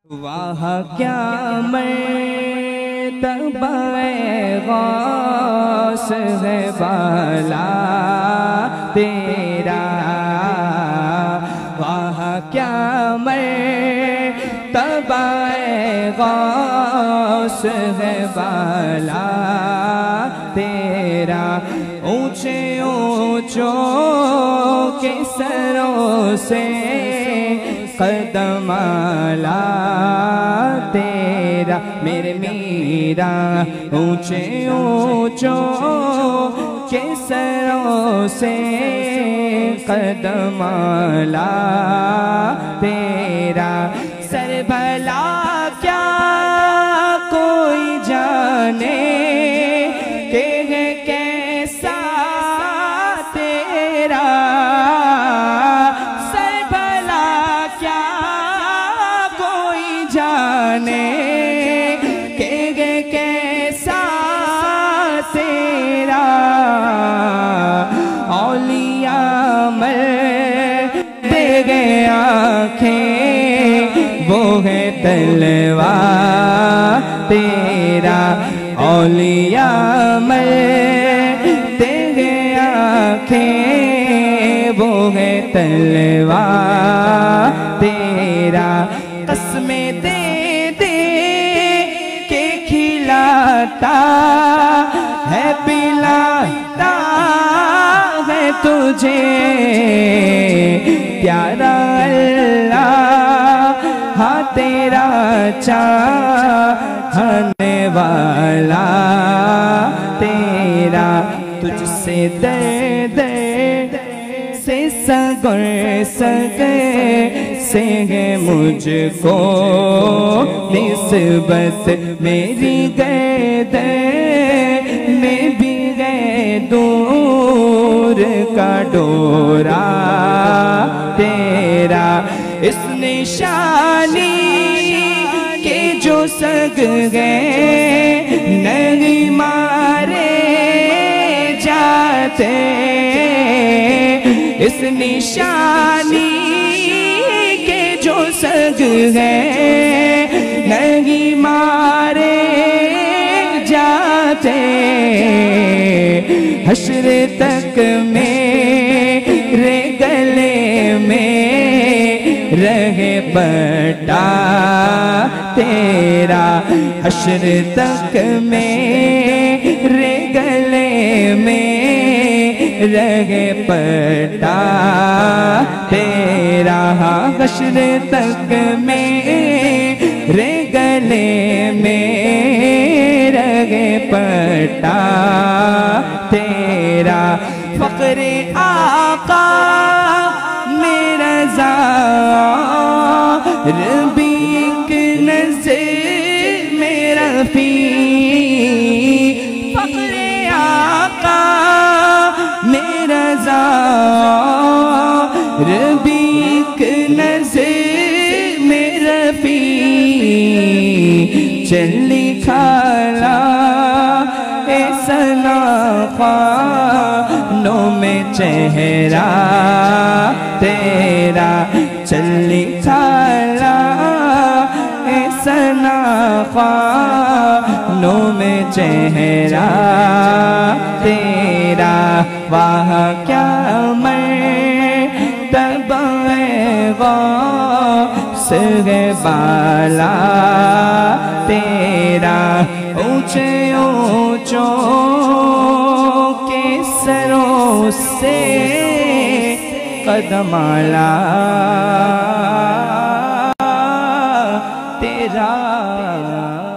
واہ کیا مرتبہ غوث ہے بالا تیرا، واہ کیا مرتبہ غوث ہے بالا تیرا، اونچے اونچوں کے سروں سے قدم اعلیٰ تیرا، میرے میرا اونچے اونچوں کے سروں سے قدم اعلیٰ تیرا، سر بھلا کیا کوئی جانے کہ ہے کیسا تیرا، سر بھلا کیا کوئی جانے کہ ہے کیسا تیرا، اولیاء مر دے گئے آنکھیں وہ ہے تلوار تیرا، اولیاء مر دے گئے آنکھیں وہ ہے تلوار تیرا، قسمیں دے دے کے کھلاتا ہے پلاتا ہے تجھے پیارا اللہ، ہاں تیرا چاہنے والا تیرا، تجھ سے درد سے سگر سگے سے ہے مجھ کو نسبت، میری گردن میں بھی ہے دور کا ڈورا تیرا، اس نشانی کے جو سگ گئے نہیں مارے جاتے، اس نشانی کے جو سگ گئے نہیں مارے جاتے، حشر تک میرے گلے میں رہے پٹا تیرا، حشر تک میرے گلے میں رہے پٹا تیرا، حشر تک میرے گلے میں رہے پٹا تیرا، فقر آقا میرا ربی ایک نظر میرا فی، فقر آقا میرا ربی ایک نظر میرا فی، چلی کھالا اے سنا خوانوں میں چہرہ تیرا، چلی کھالا اے سنا خوانوں میں چہرہ تیرا، واہ کیا مرتبہ غوث ہے بالا تیرا، اونچے اونچوں کے سروں سے قدم اعلیٰ تیرا۔